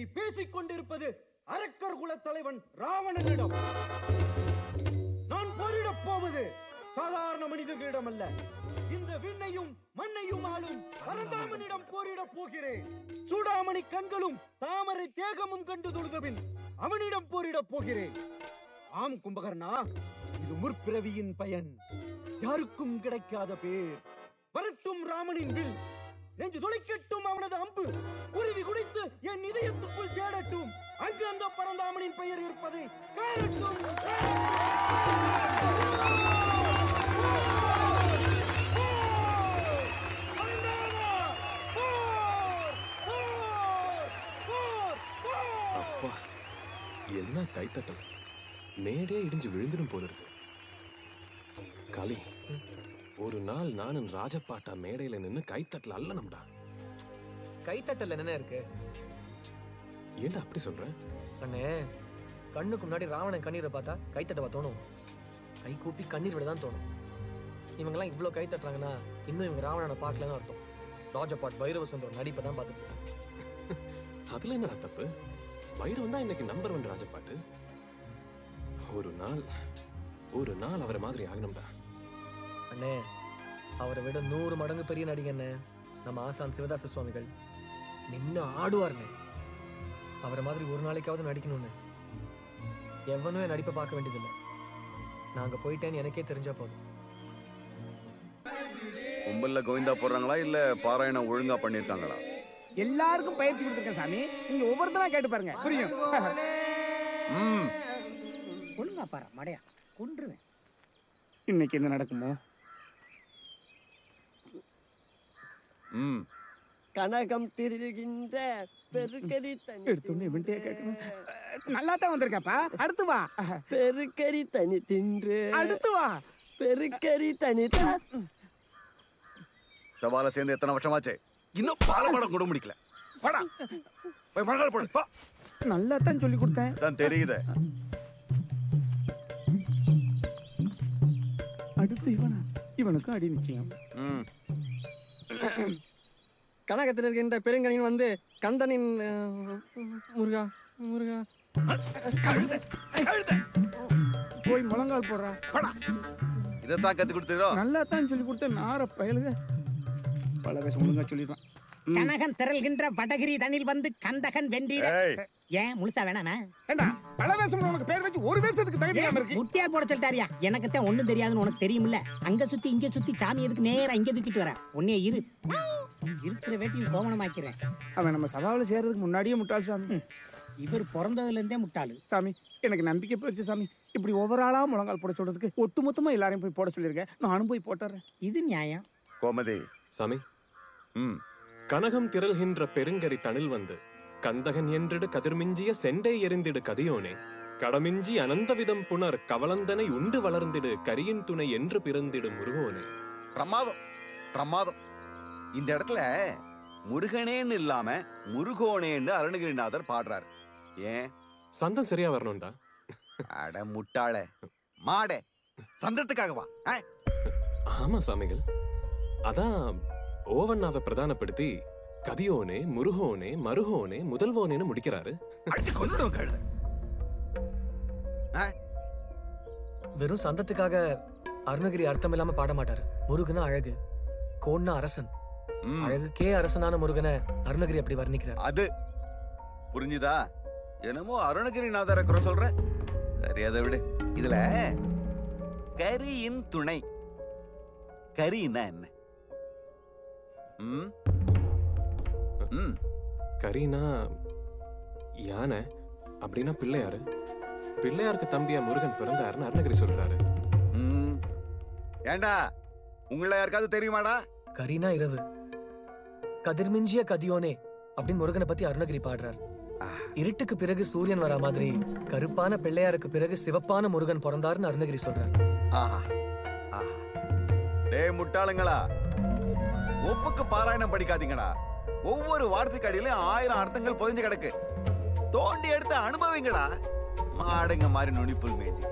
பேசிக் கொண்டிருப்பது அரக்கர் குல தலைவன் ராவணனிடம். நான் போரிடப் போவது சாதாரண மனிதர்களிடம் அல்ல, இந்த விண்ணையும் மண்ணையும் ஆளும் பரந்தாமனிடம் போரிடப் போகிறேன். சூடாமணி கண்களும் தாமரை தேகமும் கண்டு தொழுதபின் அவனிடம் போரிடப் போகிறேன். ஆம் கும்பகர்ணா, இது முற்பிறவியின் பயன், யாருக்கும் கிடைக்காத பேர். வரட்டும் ராமனின் வில், நெஞ்சு துளைக்கட்டும் அவனது அம்பு, குருவி குடித்து என் இதயத்துக்குள் தேடட்டும், அங்கு அந்த பரந்தாமனின் பெயர் இருப்பதை காணட்டும். அப்பா, என்ன கைத்தட்டல், மேடே இடிஞ்சு விழுந்துடும் போல இருக்கு. காளி, ஒரு நாள் நானும் ராஜபாட்டா மேடையில நின்னு கைத்தட்டல் அல்லணும்டா. கைத்தட்டல் என்ன இருக்கு? ஏன்டா அப்படி சொல்ற? அண்ணே, கண்ணுக்கு முன்னாடி ராவணன் கண்ணீரை பார்த்தா கைத்தட்டவா தோணும்? கை கூப்பி கண்ணீர் விட தான் தோணும். இவங்கெல்லாம் இவ்வளோ கை தட்டுறாங்கன்னா இன்னும் இவங்க ராவணனை பார்க்கலன்னு அர்த்தம். ராஜபாட் பைரவ சுந்தரம் நடிப்பை தான் பார்த்துட்டு இருக்காங்க. அதுல என்னடா தப்பு? பைரவன் தான் இன்னைக்கு நம்பர் 1 ராஜபாட்டு. ஒரு நாள் அவரை மாதிரி ஆகணும்டா. அண்ணே, அவரை விட 100 மடங்கு பெரிய நடிகண்ணே நம்ம ஆசான் சிவதாச சுவாமிகள். நின்று ஆடுவார்ண்ணே. அவரை மாதிரி ஒரு நாளைக்காவது நடிக்கணும்னு எவனும் என் நடிப்பை பார்க்க வேண்டியதில்லை. நாங்க போயிட்டேன்னு எனக்கே தெரிஞ்சா போதும். கும்பல்ல கோவிந்தா போடுறாங்களா இல்ல பாராயணம் ஒழுங்கா பண்ணிருக்காங்களா? எல்லாருக்கும் பயிற்சி கொடுத்துருக்கேன் சாமி, நீங்க ஒவ்வொருத்தரா கேட்டு பாருங்க, புரியும். ஒழுங்கா பாரு மடையா, கொன்றுவேன். இன்னைக்கு என்ன நடக்குமோ? கனகம் திருகின்ற பெருக்கரி தனி எடுத்துன்னு இவன்ட்டே கேட்கணும். நல்லா தான் வந்திருக்கப்பா, அடுத்து வா. பெருக்கரி தனி தின்று அடுத்து வா. பெருக்கரி தனி சவால சேர்ந்து எத்தனை வருஷமாச்சு, இன்னும் பாலபாடம் கூட முடிக்கல. வாடா போய் மணக்கால் போடு. நல்லா தான் சொல்லி கொடுத்தேன். தான் தெரியுது. அடுத்து இவனுக்கும் அடி நிச்சயம். கனகத்தில் இருக்கின்ற பெருங்கனின் வந்து கந்தனின் முருகா முருகா போய் முழங்கால் போடுறா. இதைத்தான் கத்து கொடுத்துறோம். நல்லா தான் சொல்லி கொடுத்தேன். நார பயலுக பல வேஷம் ஒழுங்கா சொல்லிடுவான். கனகன் திரள்கின்ற வடகிரி தனில் வந்து கந்தகன் வென்றிட. ஏன் முழுசா வேணாமா? ஏண்டா பல வேஷம் உனக்கு பேர் வச்சு ஒரு வேஷத்துக்கு தகுதி இல்லாம இருக்கு. முட்டியா போட சொல்லிட்டாரியா? எனக்கு தான் ஒண்ணும் தெரியாதுன்னு உனக்கு தெரியுமில்ல. அங்க சுத்தி இங்க சுத்தி சாமி எதுக்கு நேரா இங்க தூக்கிட்டு வர? உன்னே இருக்கிற வேட்டியும் கோமணமாக்கிறேன். அவன் நம்ம சபாவில் சேர்றதுக்கு முன்னாடியே முட்டாள் சாமி. இவர் பிறந்ததுல இருந்தே முட்டாளு சாமி. எனக்கு நம்பிக்கை போயிடுச்சு சாமி. இப்படி ஒவ்வொரு ஆளா முழங்கால் போட சொல்றதுக்கு ஒட்டு மொத்தமா எல்லாரையும் போய் போட சொல்லியிருக்கேன். நானும் போய் போட்டுறேன். இது நியாயம். கோமதி சாமி, கனகம் திரள்கின்ற பெருங்கரி தனில் வந்து கந்தகன் என்றிடு கதிர்மிஞ்சிய செண்டை எரிந்திடு கதியோனே, கடமிஞ்சி அனந்தவிதம் புனர் கவலந்தனை உண்டு வளர்ந்திடு கரியின் துணை என்று பிறந்திடு முருகோனே. பிரமாதம் பிரமாதம். இந்த இடத்துல முருகனேன்னு இல்லாம முருகோனேன்னு அருணகிரிநாதர் பாடுறாரு. ஏன்? சந்தம் சரியா வரணும்டா. அட முட்டாளே மாடே, சந்தத்துக்காகவா? ஆமா சாமிகள், அதான் ஓவண்ணாவை பிரதானப்படுத்தி கதியோனே முருகோனே மருகோனே முதல்வோனேன்னு முடிக்கிறாரு. வெறும் சந்தத்துக்காக அருணகிரி அர்த்தம் இல்லாம பாட மாட்டாரு. முருகனா அழகு, கோன்னா அரசன். அழகுக்கே அரசனான முருகனை அருணகிரி அப்படி வர்ணிக்கிறார். அது புரிஞ்சுதா? என்னமோ அருணகிரிநாதரை குறை சொல்ற. சரி, அதை விடு. இதுல கரியின் துணை, கரின்னா என்ன? கரீனா யானை, அப்படின்னா பிள்ளையாரு. பிள்ளையாருக்கு தம்பியா முருகன் பிறந்தாருன்னு அருணகிரி சொல்றாரு. ஏண்டா உங்களை யாருக்காவது தெரியுமாடா? கரீனா இரவு, கதிர்மிஞ்சிய கதியோனே அப்படின்னு முருகனை பத்தி அருணகிரி பாடுறார். இருட்டுக்கு பிறகு சூரியன் வரா மாதிரி கருப்பான பிள்ளையாருக்கு பிறகு சிவப்பான முருகன் பிறந்தாருன்னு அருணகிரி சொல்றார். டேய் முட்டாளுங்களா, ஒப்புக்கு பாராயணம் படிக்காதீங்கடா. ஒவ்வொரு வார்த்தைக்கு அடியிலும் 1000 அர்த்தங்கள் பொதிஞ்சு கிடக்கு. தோண்டி எடுத்து அனுபவிங்கடா. மாடுங்க மாதிரி நுனிப்புல் மேய்ச்சி.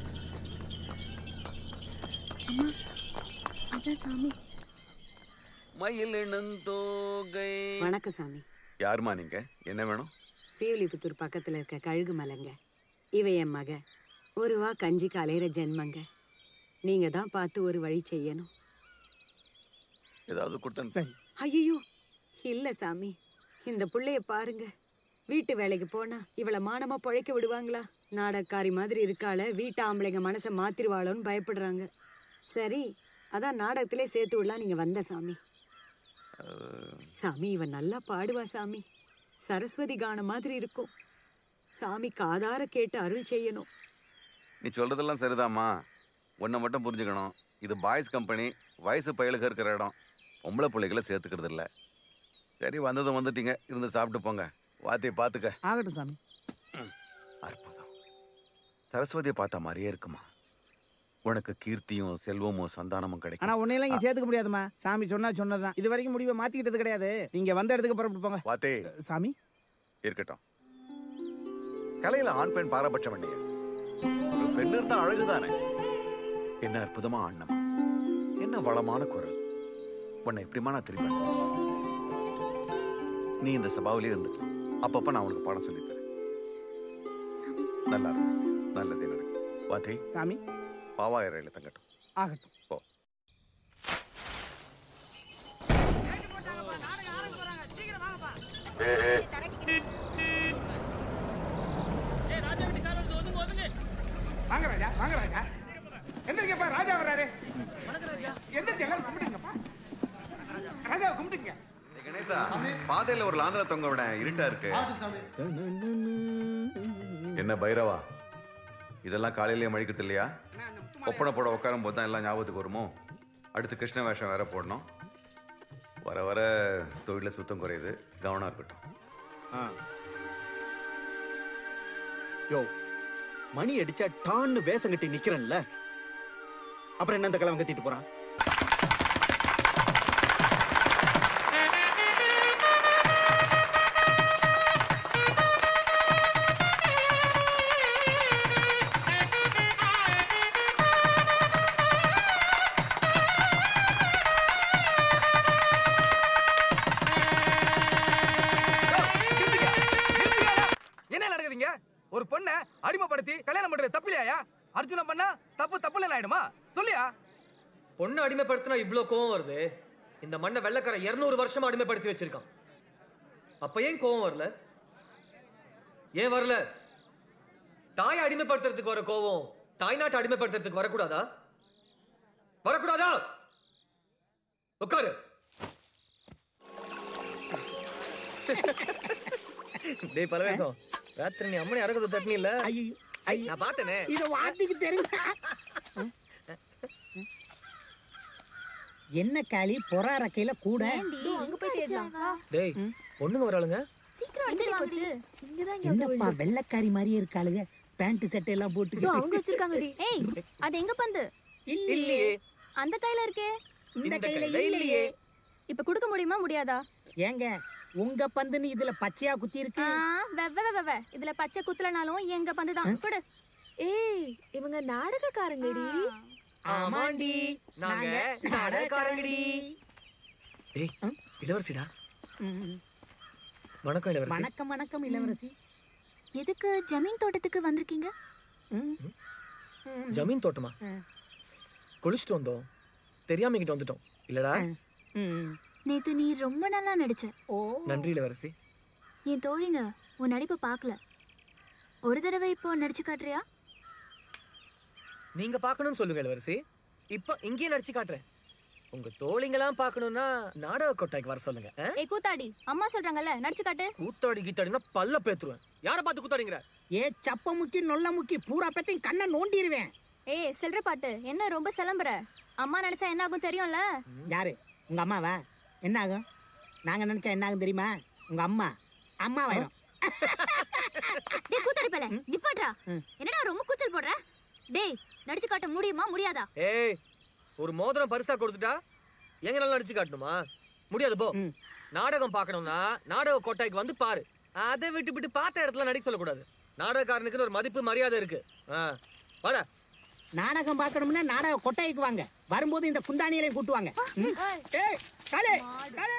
சாமி மயிலினந்தோகை. வணக்கம் சாமி. யாருமா நீங்க? என்ன வேணும்? சீவலிபுத்தூர் பக்கத்துல இருக்க கழுகு மலைங்க. இவ என் மக. ஒரு வா கஞ்சி கலையிற ஜென்மங்க. நீங்க தான் பார்த்து ஒரு வழி செய்யணும். ஏதாவது கொடுத்தேன். சரி. ஐயோ இல்ல சாமி, இந்த புள்ளைய பாருங்க. வீட்டு வேலைக்கு போனா இவளை மானமா பழைக்க விடுவாங்களா? நாடகக்காரி மாதிரி இருக்காள, வீட்டு ஆம்பளைங்க மனசை மாத்திருவாளோன்னு பயப்படுறாங்க. சரி, அதான் நாடகத்திலே சேர்த்து விடலாம் நீங்க வந்த சாமி. சாமி இவன் நல்லா பாடுவா சாமி. சரஸ்வதி கானம் மாதிரி இருக்கும். சாமி காதார கேட்டு அருள் செய்யணும். நீ சொல்றதெல்லாம் சரிதாம்மா. ஒன்றை மட்டும் புரிஞ்சுக்கணும், இது பாய்ஸ் கம்பெனி, வயசு பயலுக்கு இருக்கிற இடம். பொம்பளை பிள்ளைகளை சேர்த்துக்கிறது இல்லை. சரி, வந்ததும் வந்துட்டீங்க, இருந்து சாப்பிட்டு போங்க. வாத்தியை பார்த்துக்க. ஆகட்டும் சாமி. அற்புதம். சரஸ்வதியை பார்த்த மாதிரியே இருக்குமா. உனக்கு கீர்த்தியும் செல்வமும் சந்தானமும் கிடைக்கும். ஆனா உன்னையெல்லாம் இங்க சேர்த்துக்க முடியாதுமா. சாமி சொன்னதுதான். இது வரைக்கும் முடிவை மாத்திக்கிட்டது கிடையாது. நீங்க வந்த இடத்துக்கு புறப்பட்டு போங்க. வாத்தே சாமி இருக்கட்டும். கலையில ஆண் பெண் பாரபட்சம் இல்லையா? ஒரு பெண் இருந்தா அழகுதானே. என்ன அற்புதமா ஆண்ணமா, என்ன வளமான குரல். உன்னை எப்படிமா நான் திரும்ப. நீ இந்த சபாவிலே இருந்துட்டு அப்பப்ப நான் உனக்கு பாடம் சொல்லித்தரேன். நல்லா இருக்கும். நல்லதே நடக்கும். வாத்தே சாமி பாவாயிரையில தங்கட்டும். ஆகட்டும். போ. வாங்க ராஜா, வாங்க ராஜா. எந்திரிக்கப்பா, ராஜா வர்றாரு. எந்திரிச்சு எல்லாரும் கும்பிடுங்கப்பா. ராஜாவை கும்பிடுங்க. கணேசா, பாதையில ஒரு லாந்தல தொங்க விட, இருட்டா இருக்கு. என்ன பைரவா, இதெல்லாம் காலையிலேயே மழிக்கிறது இல்லையா? ஒப்பனை போட உட்காரும் போது தான் எல்லாம் ஞாபகத்துக்கு வருமோ? அடுத்து கிருஷ்ண வேஷம் வேற போடணும். வர வர தொழில சுத்தம் குறையுது, கவனம் இருக்கட்டும். யோ, மணி அடிச்சா டான்னு வேஷம் கட்டி நிக்கிறேன்ல, அப்புறம் என்ன இந்த கிழவன் கத்திட்டு போறான்? ஒரு பொண்ணை அடிமைப்படுத்தி கல்யாணம் பண்றது தப்பில்லையா? அர்ஜுனா பண்ணா தப்பு தப்புல ஆயிடுமா? சொல்லியா? பொண்ணு அடிமைப்படுத்தினா இவ்ளோ கோவம் வருது. இந்த மண்ணை வெள்ளக்கார 200 வருஷமா அடிமைப்படுத்தி வச்சிருக்கான். அப்ப ஏன் கோவம் வரல? ஏன் வரல? தாயை அடிமைப்படுத்துறதுக்கு வர கோவம் தாய்நாட்டை அடிமைப்படுத்துறதுக்கு வரக்கூடாதா? வரக்கூடாதா? உட்காரு. டேய் பலவேசம், ராத்திரி நீ அம்மனை அரகத தட்டனி இல்ல? ஐயோ நான் பார்த்தனே. இத வாத்திக்கு தெரிஞ்ச என்ன காளி பொறார கையில கூட அங்க போய் தேடலாம். டேய் பொண்ணுங்க வராளுங்க. சீக்கிரம் எங்கடி போச்சு? இங்க தான் என்னப்பா வெள்ளக்காரி மாதிரியே இருக்காளுங்க. பேண்ட் சட்டை எல்லாம் போட்டு அவங்க வச்சிருக்காங்கடி. ஏய் அது எங்க பந்து? இல்லையே. அந்த கையில இருக்கே. இந்த கையில இல்லையே. இப்ப கொடுக்க முடியுமா முடியாதா? ஏங்க உங்க பந்துன்னு இதுல பச்சையா குத்தி இருக்கு. வெவ இதுல பச்சை குத்தலனாலும் எங்க பந்து தான். கொடு. ஏய் இவங்க நாடகக்காரங்கடி. ஆமாண்டி, நாங்க நாடகக்காரங்கடி. டேய் இளவரசிடா. வணக்கம் இளவரசி. வணக்கம் வணக்கம் இளவரசி. எதுக்கு ஜமீன் தோட்டத்துக்கு வந்திருக்கீங்க? ஜமீன் தோட்டமா? குளிச்சுட்டு வந்தோம், தெரியாம இங்கிட்ட வந்துட்டோம். இல்லடா? நேத்து நீ ரொம்ப நல்லா நடிச்ச. ஓ நன்றி இளவரசி. என் தோழிங்க உன் நடிப்பை பார்க்கல. ஒரு தடவை இப்போ நடிச்சு காட்டுறியா? நீங்க பார்க்கணும்னு சொல்லுங்க இளவரசி. இப்போ இங்கேயே நடிச்சு காட்டுறேன். உங்க தோழிங்கெல்லாம் பார்க்கணும்னா நாடக கொட்டாய்க்கு வர சொல்லுங்க. ஏய் கூத்தாடி, அம்மா சொல்றாங்கல்ல நடிச்சு காட்டு. கூத்தாடி கீத்தாடினா பல்ல பேத்துருவேன். யாரை பார்த்து கூத்தாடிங்கற? ஏ சப்ப முக்கி நொல்ல முக்கி பூரா பத்தியும் கண்ணை நோண்டிடுவேன். ஏய் செல்ற பாட்டு என்ன ரொம்ப சிலம்புற? அம்மா நினைச்சா என்ன ஆகும் தெரியும்ல? யாரு உங்க அம்மாவா? என்ன ஆகும்? நாங்க நினைச்சா என்ன ஆகும் தெரியுமா? உங்க அம்மா அம்மாவாயிரும். டேய் கூத்தாடி பல நிப்பாட்றா. என்னடா ரொம்ப கூச்சல் போடுற? டேய் நடிச்சு காட்ட முடியுமா முடியாதா? ஏய் ஒரு மோதிரம் பரிசா கொடுத்துட்டா எங்க நல்லா நடிச்சு காட்டணுமா? முடியாது போ. நாடகம் பார்க்கணும்னா நாடக கொட்டாய்க்கு வந்து பாரு. அதை விட்டு பார்த்த இடத்துல நடிக்க சொல்லக்கூடாது. நாடகக்காரனுக்கு ஒரு மதிப்பு மரியாதை இருக்கு. வாடா. நாடகம் பார்க்கணும்னா நாடக கொட்டாய்க்கு வாங்க. வரும்போது இந்த குந்தாணியலையும் கூட்டுவாங்க. ஏய் காலே காலே